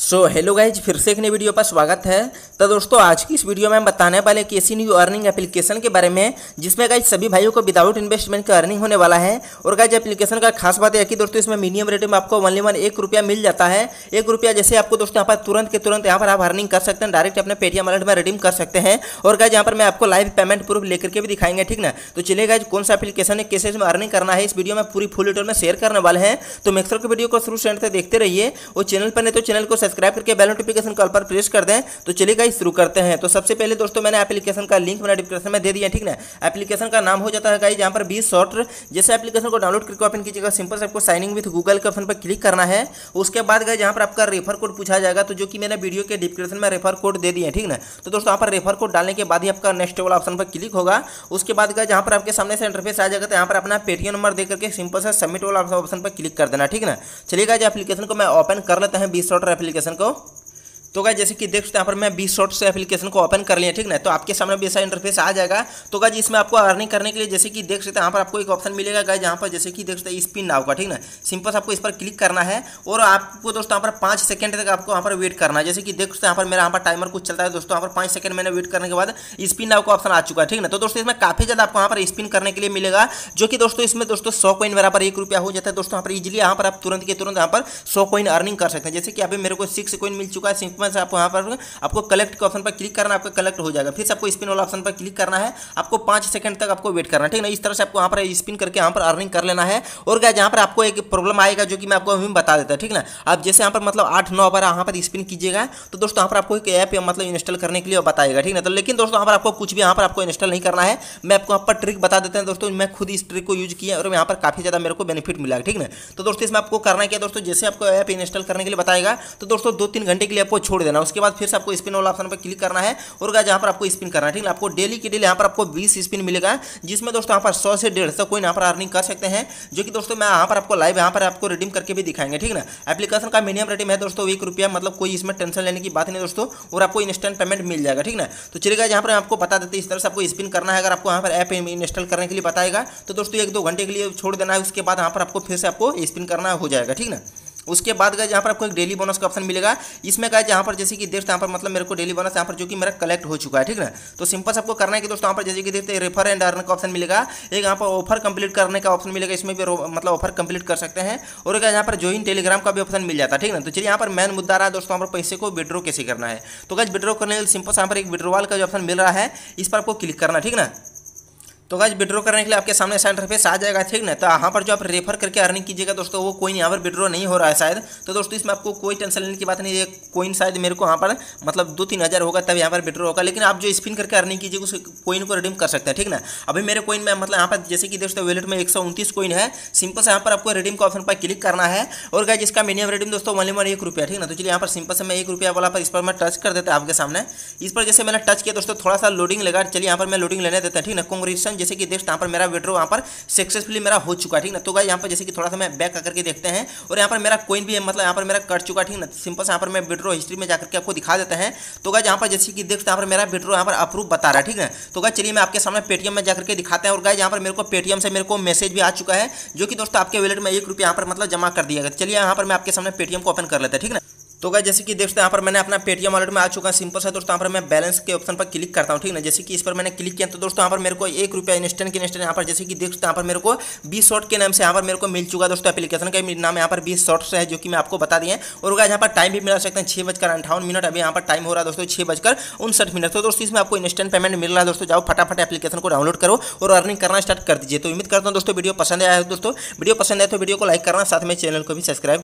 Hello guys, फिर से एक नई वीडियो पर स्वागत है। तो दोस्तों, आज की इस वीडियो में हम बताने वाले कि ऐसी न्यू अर्निंग एप्लीकेशन के बारे में जिसमें गाइज सभी भाइयों को विदाउट इन्वेस्टमेंट का अर्निंग होने वाला है। और गाइज एप्लीकेशन का खास बात है कि दोस्तों इसमें मिनिमम रेट में आपको ओनली 1 रुपया मिल जाता है। 1 रुपया जैसे आपको दोस्तों यहाँ पर तुरंत के तुरंत यहाँ पर आप अर्निंग कर सकते हैं, डायरेक्ट अपने पेटीएम वॉलेट में रिडीम कर सकते हैं। और गाइज यहाँ पर मैं आपको लाइव पेमेंट प्रूफ लेकर के भी दिखाएंगे, ठीक ना। तो चलिए गाइज, कौन सा एप्लीकेशन है, कैसे इसमें अर्निंग करना है, इस वीडियो में पूरी फुल डिटेल में शेयर करने वाले हैं। तो मेक श्योर कि वीडियो को शुरू से एंड तक देखते रहिए। और चैनल पर नहीं तो चैनल को सब्सक्राइब करके बेल नोटिफिकेशन कॉल पर प्रेस कर दें। तो चलिए गाइस शुरू करते हैं। तो सबसे पहले दोस्तों मैंने एप्लीकेशन का लिंक मैंने डिस्क्रिप्शन में दे दिया, ठीक ना। एप्लीकेशन का नाम हो जाता है गाइस यहाँ पर बी शॉर्ट। जैसे एप्लीकेशन को डाउनलोड करके ओपन कीजिएगा, सिंपल से आपको साइन इन विद गूगल के ऑप्शन पर क्लिक करना है। उसके बाद गाइस यहाँ पर आपका रेफर कोड पूछा जाएगा, तो जो कि मैंने वीडियो के डिस्क्रिप्शन में रेफर कोड दे दिया है, ठीक ना। तो दोस्तों यहाँ पर रेफर कोड डालने के बाद ही आपका नेक्स्ट वाला ऑप्शन पर क्लिक होगा। उसके बाद गाइस यहाँ पर आपके सामने से इंटरफेस आ जाएगा, तो यहाँ पर अपना पेटीएम नंबर देकर के सिंपल से सबमिट वाला ऑप्शन पर क्लिक कर देना, ठीक ना। चलिए गाइस एप्लीकेशन को मैं ओपन कर लेता हूं बी शॉर्ट एप्लीकेशन को। तो गाइस जैसे कि देख सकते हैं यहाँ पर मैं बी शॉर्ट से एप्लीकेशन को ओपन कर लिया, ठीक ना। तो आपके सामने भी ऐसा इंटरफेस आ जाएगा। तो गाइस इसमें आपको अर्निंग करने के लिए जैसे कि देख सकते हैं यहाँ पर आपको एक ऑप्शन मिलेगा गाइस, यहाँ पर जैसे कि देख सकते हैं स्पिन नाउ का, ठीक ना। सिंपल से आपको इस पर क्लिक करना है और आपको दोस्तों यहाँ पर 5 सेकंड तक आपको यहाँ पर वेट करना है। जैसे कि देख सकते हैं यहाँ पर मेरा यहाँ पर टाइमर कुछ चलता है दोस्तों। यहाँ पर 5 सेकंड मैंने वेट करने के बाद स्पिन नाउ का ऑप्शन आ चुका है, ठीक ना। तो दोस्तों इसमें काफी ज्यादा आपको यहाँ पर स्पिन करने के लिए मिलेगा, जो कि दोस्तों इसमें दोस्तों 100 कॉइन बराबर 1 रुपया हो जाता है दोस्तों। यहाँ पर इजिली यहाँ पर आप तुरंत के तुरंत यहाँ पर 100 कॉइन अर्निंग कर सकते हैं। जैसे कि अभी मेरे को 6 कॉइन मिल चुका है। सिंपल से आपको यहाँ पर आपको कलेक्ट के ऑप्शन पर क्लिक करना है, आपका कलेक्ट हो जाएगा। फिर से आपको स्पिन वाला ऑप्शन पर क्लिक करना है, आपको 5 सेकंड तक आपको वेट करना है, ठीक ना। इस तरह से आपको यहाँ पर स्पिन करके यहाँ पर अर्निंग कर लेना है। और गाइस यहाँ पर आपको एक प्रॉब्लम आएगा, जो कि मैं आपको अभी बता देता हूं, ठीक ना। आप जैसे यहाँ पर मतलब 8-9 बार यहाँ पर स्पिन कीजिएगा, तो दोस्तों यहाँ पर आपको एक ऐप मतलब इंस्टॉल करने के लिए बताएगा, ठीक ना। तो लेकिन दोस्तों यहाँ पर आपको कुछ भी यहाँ पर आपको इंस्टॉल नहीं करना है। मैं आपको यहाँ पर ट्रिक बता देता हूं दोस्तों। मैं खुद इस ट्रिक को यूज किया और यहाँ पर काफी ज्यादा मेरे को बेनिफिट मिला, ठीक ना। तो दोस्तों इसमें आपको करना क्या दोस्तों, जैसे आपको ऐप इंस्टॉल करने के लिए बताएगा, तो दोस्तों 2-3 घंटे के लिए आपको छोड़ देना। उसके बाद फिर से आपको स्पिन वाला ऑप्शन पर क्लिक करना है और गाइस यहाँ पर आपको स्पिन करना है, ठीक है। आपको डेली के डेली यहाँ पर आपको 20 स्पिन मिलेगा, जिसमें दोस्तों यहाँ पर 100 से 150 कोइन यहाँ पर अर्निंग कर सकते हैं, जो कि दोस्तों मैं यहाँ पर आपको लाइव यहाँ पर आपको रिडीम करके भी दिखाएंगे, ठीक ना। एप्लीकेशन का मिनिमम रेटिंग है दोस्तों 1 रुपया, मतलब कोई इसमें टेंशन लेने की बात नहीं दोस्तों। और आपको इंस्टेंट पेमेंट मिल जाएगा, ठीक ना। तो चलिए गाइस यहाँ पर आपको बता देते हैं, इस तरह से आपको स्पिन करना है। अगर आपको यहाँ पर ऐप इंस्टॉल करने के लिए बताएगा, तो दोस्तों 1-2 घंटे के लिए छोड़ देना है। उसके बाद यहाँ पर आपको फिर से आपको स्पिन करना हो जाएगा, ठीक ना। उसके बाद गाइस यहाँ पर आपको एक डेली बोनस का ऑप्शन मिलेगा। इसमें गाइस यहाँ पर जैसे कि देखते हैं यहाँ पर मतलब मेरे को डेली बोनस यहाँ पर जो कि मेरा कलेक्ट हो चुका है, ठीक ना। तो सिंपल आपको करना है कि दोस्तों यहाँ पर जैसे कि देखते हैं रेफर एंड अर्न का ऑप्शन मिलेगा, एक यहाँ पर ऑफर कंप्लीट करने का ऑप्शन मिलेगा। इसमें भी मतलब ऑफर कंप्लीट कर सकते हैं। और गाइस यहाँ पर ज्वाइन टेलीग्राम का भी ऑप्शन मिल जाता है, ठीक ना। तो चलिए यहाँ पर मेन मुद्दा रहा है दोस्तों, यहाँ पर पैसे को विड्रॉ कैसे करना है। तो गाइस विड्रॉ करने के लिए सिंपल यहाँ पर एक विड्रॉवल का जो ऑप्शन मिल रहा है, इस पर आपको क्लिक करना, ठीक ना। तो गाइस विड्रॉ करने के लिए आपके सामने ऐसा इंटरफेस आ जाएगा, ठीक ना। तो यहाँ पर जो आप रेफर करके अर्निंग कीजिएगा दोस्तों, वो कोई यहाँ पर विड्रॉ नहीं हो रहा है शायद। तो दोस्तों इसमें आपको कोई टेंशन लेने की बात नहीं है। कोइन शायद मेरे को यहाँ पर मतलब 2-3 हज़ार होगा तब यहाँ पर विड्रॉ होगा। लेकिन आप जो स्पिन करके अर्निंग कीजिएगा उस कोइन को रिडीम कर सकते हैं, ठीक ना। अभी मेरे कोइन में मतलब यहाँ पर जैसे कि दोस्तों वैलेट में 129 कोइन है। सिंपल से यहाँ पर आपको रिडीम का ऑप्शन पर क्लिक करना है। और गाइस इसका मिनिमम रिडीम दोस्तों ओनली 1 रुपया, ठीक ना। तो चलिए यहाँ पर सिंपल से मैं 1 रुपया वाला पर इस पर मैं टच कर देता है आपके सामने। इस पर जैसे मैंने टच किया दोस्तों, थोड़ा सा लोडिंग लगा। चलिए यहाँ पर मैं लोडिंग लेने देता है, ठीक ना। कांग्रेचुलेशन, जैसे कि देखते यहाँ पर मेरा विड्रॉ यहाँ पर सक्सेसफुली मेरा हो चुका है, ठीक ना। तो गाइस यहाँ पर जैसे कि थोड़ा सा मैं बैक आकर के देखते हैं, और यहाँ पर मेरा कोइन भी है मतलब यहाँ पर मेरा कट चुका है, ठीक ना। सिंपल से यहाँ पर मैं विड्रॉ हिस्ट्री में जाकर के आपको दिखा देते हैं। तो गाइस यहाँ पर जैसे कि देखते हैं यहाँ पर मेरा विड्रॉ यहाँ पर अप्रूव बता रहा है, ठीक है। तो गाइस चलिए मैं आपके सामने पेटीएम में जाकर के दिखाते हैं। और गाइस यहाँ पर मेरे को पेटीएम से मेरे को मैसेज भी आ चुका है, जो कि दोस्तों आपके वैलेट में 1 रुपया यहाँ पर मतलब जमा कर दिया गया। चलिए यहाँ पर मैं आपके सामने पेटीएम को ओपन कर लेते हैं, ठीक ना। तो गाइस जैसे कि देखते हैं यहाँ पर मैंने अपना पेटीएम वॉलेट में आ चुका है। सिंपल से दोस्तों यहाँ पर मैं बैलेंस के ऑप्शन पर क्लिक करता हूँ, ठीक ना। जैसे कि इस पर मैंने क्लिक किया, तो दोस्तों यहाँ पर मेरे को 1 रुपया इंस्टेंट के इंस्टेंट यहाँ पर जैसे कि देखते हैं यहाँ पर मेरे को बी शॉर्ट के नाम से यहाँ पर मेरे को मिल चुका है दोस्तों। एप्लीकेशन का नाम यहाँ पर बी शॉर्ट्स है, जो कि मैं आपको बता दिए। और गाइस यहाँ पर टाइम भी मिला सकते हैं 6:58। अभी यहाँ पर टाइम हो रहा है दोस्तों 6:59। तो दोस्तों इसमें आपको इंस्टेंट पेमेंट मिल रहा है दोस्तों। जाओ फटाफट एप्लीकेशन को डाउनलोड करो और अर्निंग करना स्टार्ट कर दीजिए। तो उम्मीद करता हूँ दोस्तों वीडियो पसंद आया है। दोस्तों वीडियो पसंद आए तो वीडियो को लाइक करना, साथ में चैनल को भी सब्सक्राइब